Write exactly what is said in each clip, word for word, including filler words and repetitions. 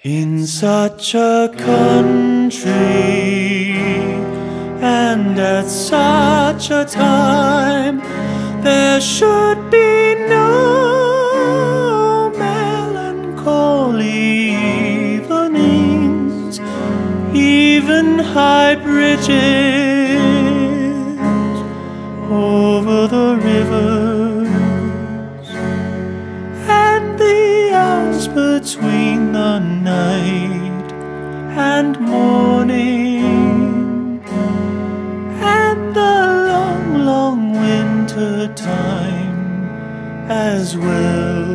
In such a country and at such a time, there should be no melancholy evenings, even high bridges over the rivers, and the hours between the night and morning, and the long, long winter time as well.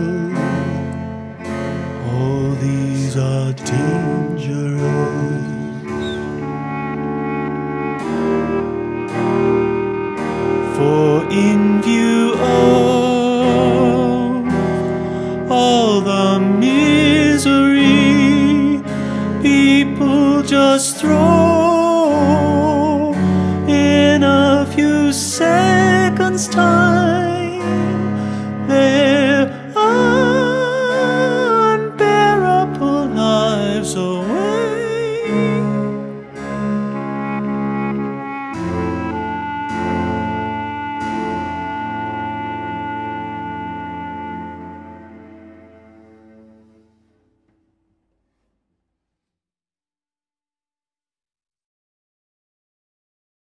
All these are dangerous, for in view of all the misery people just throw in a few seconds' time,